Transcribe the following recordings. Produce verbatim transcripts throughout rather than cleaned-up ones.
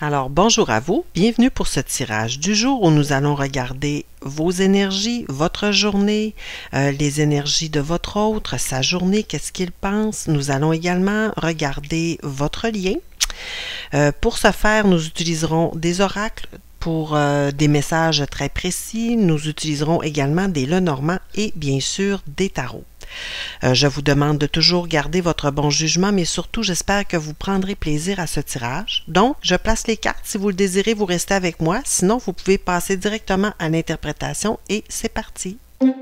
Alors, bonjour à vous, bienvenue pour ce tirage du jour où nous allons regarder vos énergies, votre journée, euh, les énergies de votre autre, sa journée, qu'est-ce qu'il pense. Nous allons également regarder votre lien. Euh, pour ce faire, nous utiliserons des oracles pour euh, des messages très précis. Nous utiliserons également des Lenormand et bien sûr des tarots. Euh, je vous demande de toujours garder votre bon jugement, mais surtout, j'espère que vous prendrez plaisir à ce tirage. Donc, je place les cartes. Si vous le désirez, vous restez avec moi. Sinon, vous pouvez passer directement à l'interprétation et c'est parti.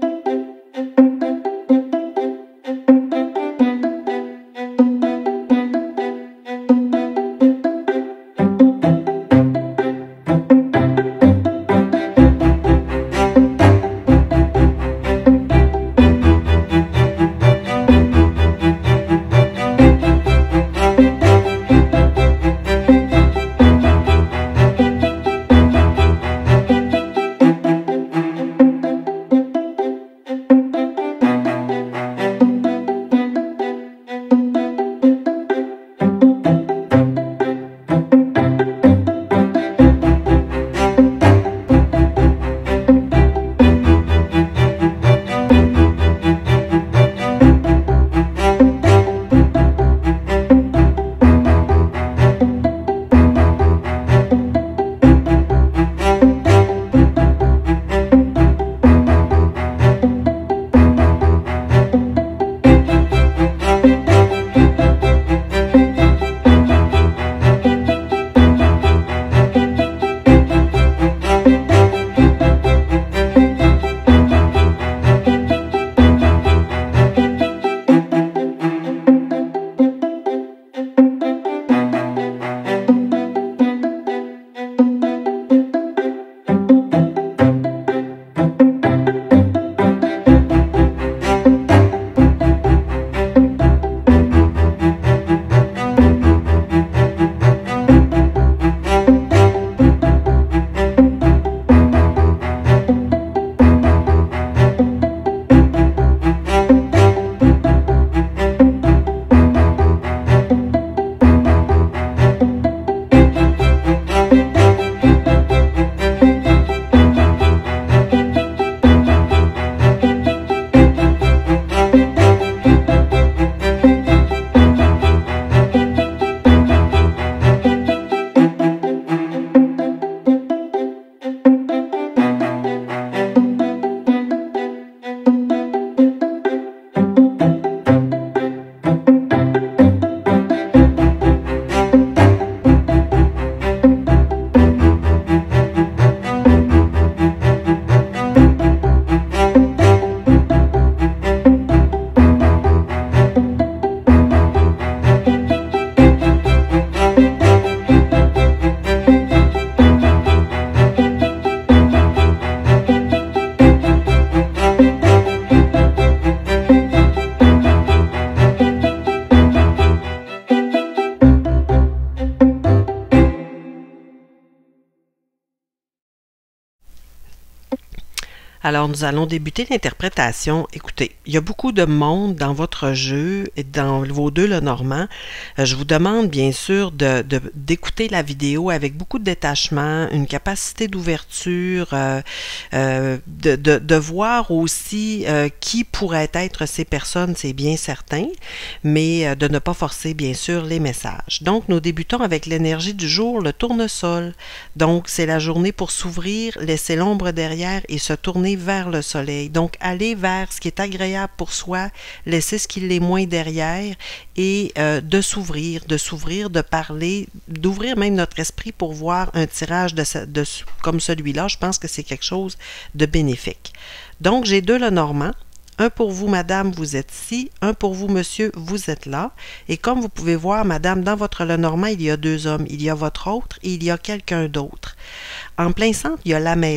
Alors, nous allons débuter l'interprétation. Écoutez, il y a beaucoup de monde dans votre jeu et dans vos deux Lenormand. Euh, je vous demande bien sûr de, de, d'écouter la vidéo avec beaucoup de détachement, une capacité d'ouverture, euh, euh, de, de, de voir aussi euh, qui pourrait être ces personnes, c'est bien certain, mais euh, de ne pas forcer bien sûr les messages. Donc, nous débutons avec l'énergie du jour, le tournesol. Donc, c'est la journée pour s'ouvrir, laisser l'ombre derrière et se tourner vers le soleil. Donc, aller vers ce qui est agréable pour soi, laisser ce qui l'est moins derrière et euh, de s'ouvrir, de s'ouvrir, de parler, d'ouvrir même notre esprit pour voir un tirage de, de, comme celui-là. Je pense que c'est quelque chose de bénéfique. Donc, j'ai deux Lenormand. Un pour vous, madame, vous êtes ici. Un pour vous, monsieur, vous êtes là. Et comme vous pouvez voir, madame, dans votre Lenormand, il y a deux hommes. Il y a votre autre et il y a quelqu'un d'autre. En plein centre, il y a la maison.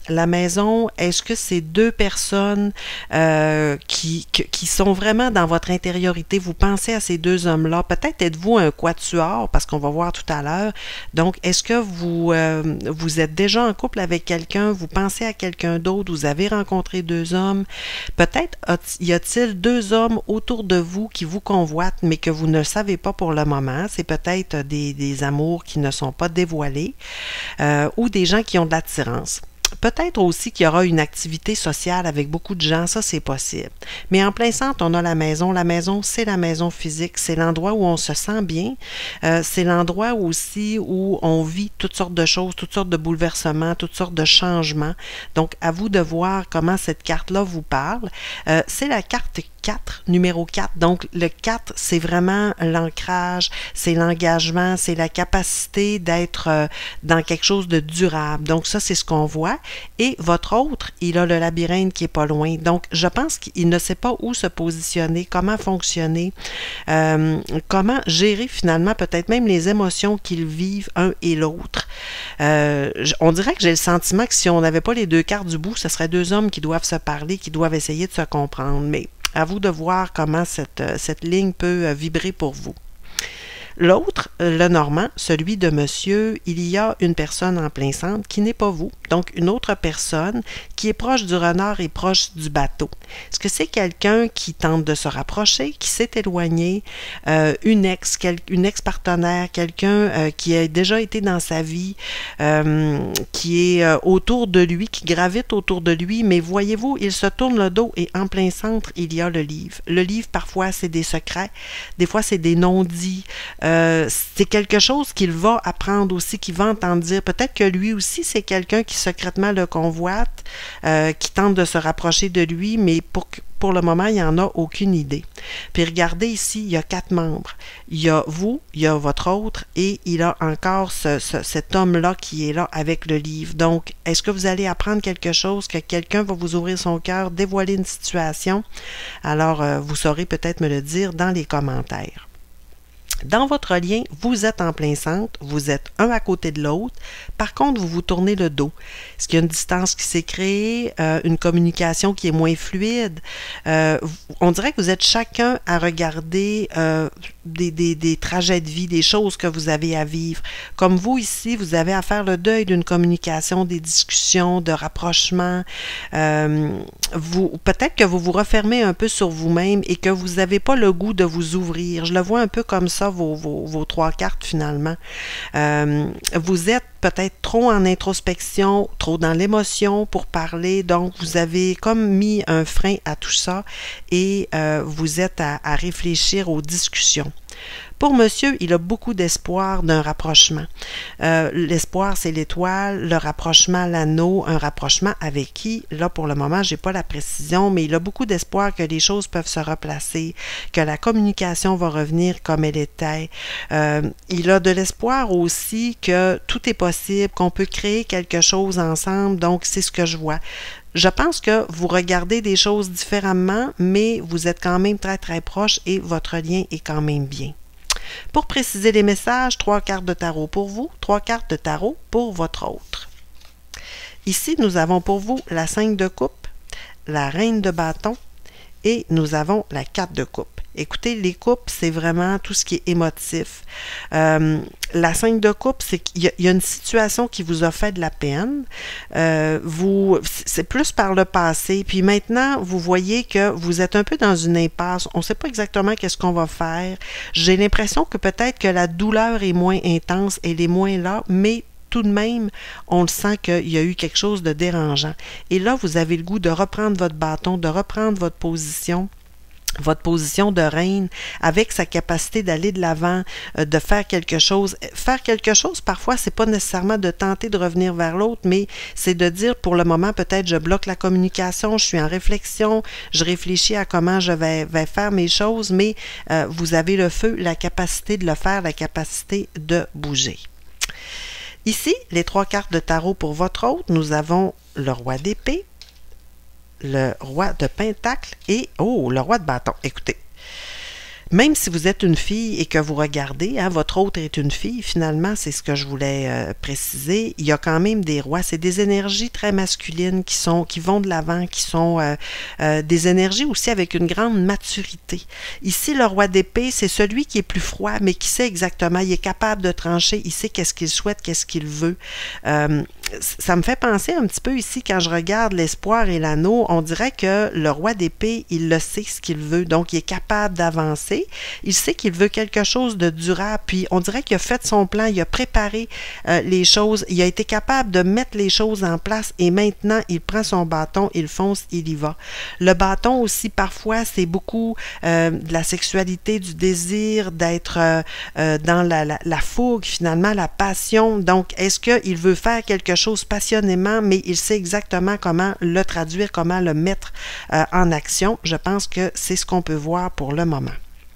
La maison, est-ce que c'est deux personnes euh, qui, qui, qui sont vraiment dans votre intériorité? Vous pensez à ces deux hommes-là. Peut-être êtes-vous un quatuor, parce qu'on va voir tout à l'heure. Donc, est-ce que vous, euh, vous êtes déjà en couple avec quelqu'un? Vous pensez à quelqu'un d'autre? Vous avez rencontré deux hommes? Peut-être y a-t-il deux hommes autour de vous qui vous convoitent, mais que vous ne le savez pas pour le moment. C'est peut-être des, des amours qui ne sont pas dévoilés euh, ou des gens qui ont de l'attirance. Peut-être aussi qu'il y aura une activité sociale avec beaucoup de gens, ça c'est possible. Mais en plein centre, on a la maison. La maison, c'est la maison physique, c'est l'endroit où on se sent bien. Euh, c'est l'endroit aussi où on vit toutes sortes de choses, toutes sortes de bouleversements, toutes sortes de changements. Donc, à vous de voir comment cette carte-là vous parle. Euh, c'est la carte quatre, numéro quatre. Donc, le quatre, c'est vraiment l'ancrage, c'est l'engagement, c'est la capacité d'être euh, dans quelque chose de durable. Donc, ça, c'est ce qu'on voit. Et votre autre, il a le labyrinthe qui est pas loin. Donc, je pense qu'il ne sait pas où se positionner, comment fonctionner, euh, comment gérer finalement peut-être même les émotions qu'ils vivent un et l'autre. Euh, on dirait que j'ai le sentiment que si on n'avait pas les deux cartes du bout, ce serait deux hommes qui doivent se parler, qui doivent essayer de se comprendre. Mais à vous de voir comment cette, cette ligne peut vibrer pour vous. L'autre, le normand, celui de monsieur, il y a une personne en plein centre qui n'est pas vous, donc une autre personne qui est proche du renard et proche du bateau. Est-ce que c'est quelqu'un qui tente de se rapprocher, qui s'est éloigné, euh, une ex, quel, une ex-partenaire, quelqu'un euh, qui a déjà été dans sa vie, euh, qui est euh, autour de lui, qui gravite autour de lui, mais voyez-vous, il se tourne le dos et en plein centre, il y a le livre. Le livre, parfois, c'est des secrets, des fois, c'est des non-dits, Euh, c'est quelque chose qu'il va apprendre aussi, qu'il va entendre dire. Peut-être que lui aussi, c'est quelqu'un qui secrètement le convoite, euh, qui tente de se rapprocher de lui, mais pour, pour le moment, il n'y en a aucune idée. Puis regardez ici, il y a quatre membres. Il y a vous, il y a votre autre, et il a encore ce, ce, cet homme-là qui est là avec le livre. Donc, est-ce que vous allez apprendre quelque chose, que quelqu'un va vous ouvrir son cœur, dévoiler une situation? Alors, euh, vous saurez peut-être me le dire dans les commentaires. Dans votre lien, vous êtes en plein centre, vous êtes un à côté de l'autre. Par contre, vous vous tournez le dos. Est-ce qu'il y a une distance qui s'est créée, euh, une communication qui est moins fluide? Euh, on dirait que vous êtes chacun à regarder euh, des, des, des trajets de vie, des choses que vous avez à vivre. Comme vous ici, vous avez à faire le deuil d'une communication, des discussions, de rapprochement. Euh, vous, peut-être que vous vous refermez un peu sur vous-même et que vous n'avez pas le goût de vous ouvrir. Je le vois un peu comme ça. Vos, vos, vos trois cartes finalement. Euh, vous êtes peut-être trop en introspection, trop dans l'émotion pour parler, donc vous avez comme mis un frein à tout ça et euh, vous êtes à, à réfléchir aux discussions. Pour monsieur, il a beaucoup d'espoir d'un rapprochement. Euh, l'espoir, c'est l'étoile, le rapprochement, l'anneau, un rapprochement avec qui? Là, pour le moment, je n'ai pas la précision, mais il a beaucoup d'espoir que les choses peuvent se replacer, que la communication va revenir comme elle était. Euh, il a de l'espoir aussi que tout est possible, qu'on peut créer quelque chose ensemble, donc c'est ce que je vois. Je pense que vous regardez des choses différemment, mais vous êtes quand même très très proches et votre lien est quand même bien. Pour préciser les messages, trois cartes de tarot pour vous, trois cartes de tarot pour votre autre. Ici, nous avons pour vous la cinq de coupe, la reine de bâton et nous avons la quatre de coupe. Écoutez, les coupes, c'est vraiment tout ce qui est émotif. Euh, la cinq de coupe, c'est qu'il y, y a une situation qui vous a fait de la peine. Euh, vous, c'est plus par le passé. Puis maintenant, vous voyez que vous êtes un peu dans une impasse. On ne sait pas exactement qu'est-ce qu'on va faire. J'ai l'impression que peut-être que la douleur est moins intense, elle est moins là, mais tout de même, on le sent qu'il y a eu quelque chose de dérangeant. Et là, vous avez le goût de reprendre votre bâton, de reprendre votre position. Votre position de reine, avec sa capacité d'aller de l'avant, euh, de faire quelque chose. Faire quelque chose, parfois, c'est pas nécessairement de tenter de revenir vers l'autre, mais c'est de dire, pour le moment, peut-être, je bloque la communication, je suis en réflexion, je réfléchis à comment je vais, vais faire mes choses, mais euh, vous avez le feu, la capacité de le faire, la capacité de bouger. Ici, les trois cartes de tarot pour votre autre, nous avons le roi d'épée, le roi de pentacle et, oh, le roi de bâton. Écoutez, Même si vous êtes une fille et que vous regardez, hein, votre autre est une fille, finalement, c'est ce que je voulais euh, préciser, il y a quand même des rois, c'est des énergies très masculines qui sont, qui vont de l'avant, qui sont euh, euh, des énergies aussi avec une grande maturité. Ici, le roi d'épée, c'est celui qui est plus froid, mais qui sait exactement, il est capable de trancher, il sait qu'est-ce qu'il souhaite, qu'est-ce qu'il veut. Euh, ça me fait penser un petit peu ici, quand je regarde l'espoir et l'anneau, on dirait que le roi d'épée, il le sait ce qu'il veut, donc il est capable d'avancer. Il sait qu'il veut quelque chose de durable, puis on dirait qu'il a fait son plan, il a préparé euh, les choses, il a été capable de mettre les choses en place et maintenant il prend son bâton, il fonce, il y va. Le bâton aussi, parfois, c'est beaucoup euh, de la sexualité, du désir, d'être euh, euh, dans la, la, la fougue, finalement, la passion. Donc, est-ce qu'il veut faire quelque chose passionnément, mais il sait exactement comment le traduire, comment le mettre euh, en action? Je pense que c'est ce qu'on peut voir pour le moment.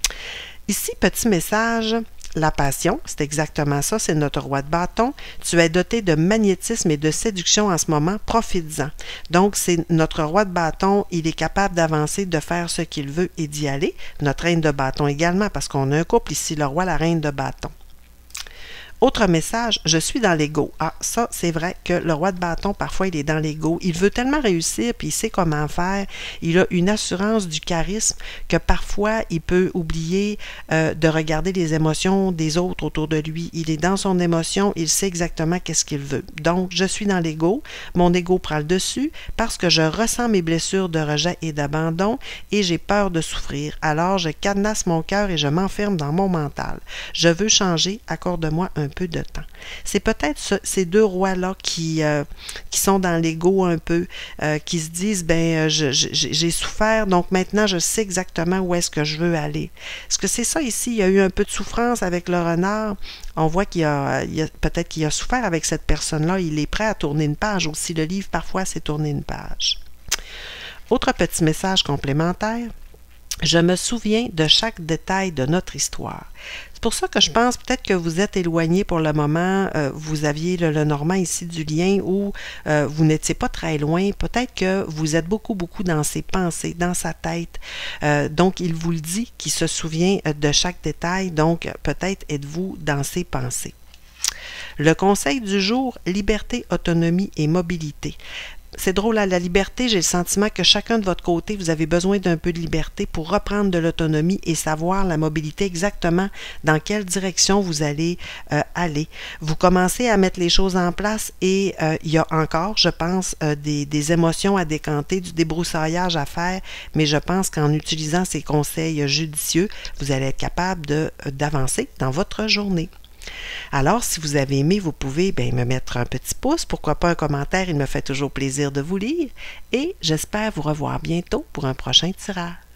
Ici, petit message, la passion, c'est exactement ça, c'est notre roi de bâton. Tu es doté de magnétisme et de séduction en ce moment, profites-en. Donc, c'est notre roi de bâton, il est capable d'avancer, de faire ce qu'il veut et d'y aller. Notre reine de bâton également, parce qu'on a un couple ici, le roi, la reine de bâton. Autre message, je suis dans l'ego. Ah, ça, c'est vrai que le roi de bâton, parfois, il est dans l'ego. Il veut tellement réussir, puis il sait comment faire. Il a une assurance du charisme que parfois, il peut oublier euh, de regarder les émotions des autres autour de lui. Il est dans son émotion, il sait exactement qu'est-ce qu'il veut. Donc, je suis dans l'ego. Mon ego prend le dessus parce que je ressens mes blessures de rejet et d'abandon et j'ai peur de souffrir. Alors, je cadenasse mon cœur et je m'enferme dans mon mental. Je veux changer, accorde-moi un peu de temps. C'est peut-être ce, ces deux rois-là qui, euh, qui sont dans l'ego un peu, euh, qui se disent, ben, je, je, j'ai souffert, donc maintenant je sais exactement où est-ce que je veux aller. Est-ce que c'est ça ici? Il y a eu un peu de souffrance avec le renard. On voit qu'il y a, il y a peut-être qu'il a souffert avec cette personne-là. Il est prêt à tourner une page aussi. Le livre, parfois, c'est tourner une page. Autre petit message complémentaire. Je me souviens de chaque détail de notre histoire. C'est pour ça que je pense peut-être que vous êtes éloigné pour le moment, euh, vous aviez le, le normand ici du lien ou euh, vous n'étiez pas très loin, peut-être que vous êtes beaucoup, beaucoup dans ses pensées, dans sa tête. Euh, donc, il vous le dit qu'il se souvient de chaque détail, donc peut-être êtes-vous dans ses pensées. Le conseil du jour, liberté, autonomie et mobilité. C'est drôle, à la liberté, j'ai le sentiment que chacun de votre côté, vous avez besoin d'un peu de liberté pour reprendre de l'autonomie et savoir la mobilité exactement dans quelle direction vous allez euh, aller. Vous commencez à mettre les choses en place et euh, il y a encore, je pense, euh, des, des émotions à décanter, du débroussaillage à faire, mais je pense qu'en utilisant ces conseils judicieux, vous allez être capable de, d'avancer dans votre journée. Alors, si vous avez aimé, vous pouvez bien, me mettre un petit pouce, pourquoi pas un commentaire, il me fait toujours plaisir de vous lire, et j'espère vous revoir bientôt pour un prochain tirage.